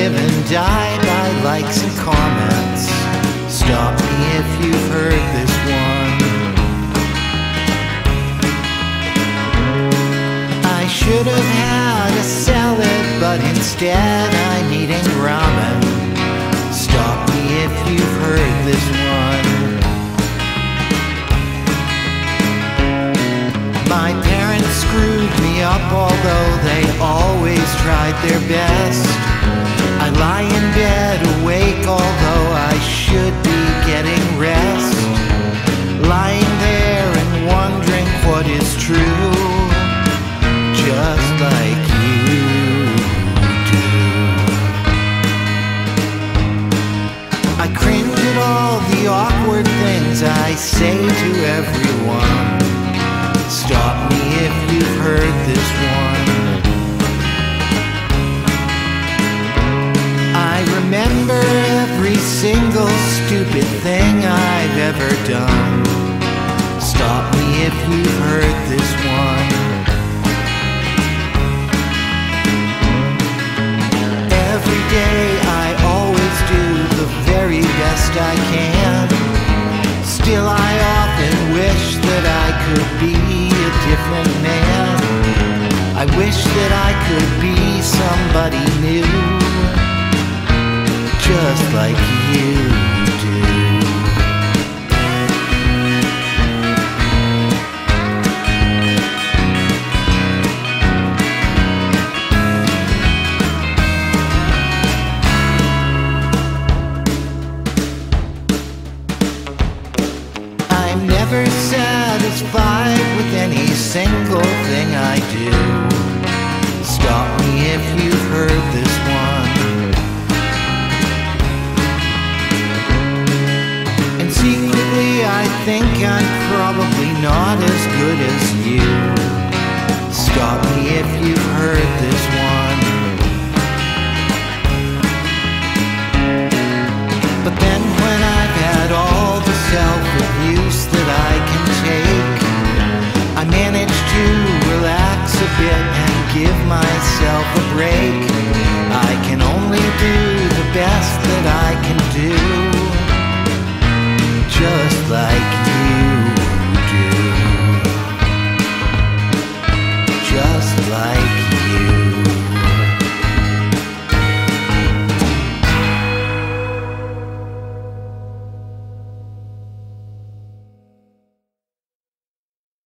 live and die by likes and comments. Stop me if you've heard this one. I should have had a salad, but instead I'm eating ramen. Stop me if you've heard this one. My parents screwed me up, although they always tried their best. I lie in bed awake, although I should be getting rest. Lying there and wondering what is true, just like you do. I cringe at all the awkward things I say to everyone. Stop me if you've heard this one. I remember every single stupid thing I've ever done. Stop me if you've heard this one. Every day I always do the very best I can. Still I often wish that I could be a different man. I wish that I could be somebody new, just like you do. I'm never satisfied with any single thing I do. Stop me if you've heard this one. And secretly I think I'm probably not as good as you. Stop me if you've heard this one.